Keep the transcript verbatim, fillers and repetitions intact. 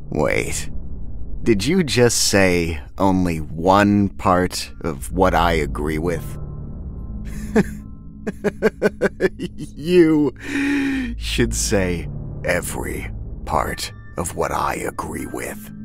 Wait, did you just say only one part of what I agree with? You should say every part of what I agree with.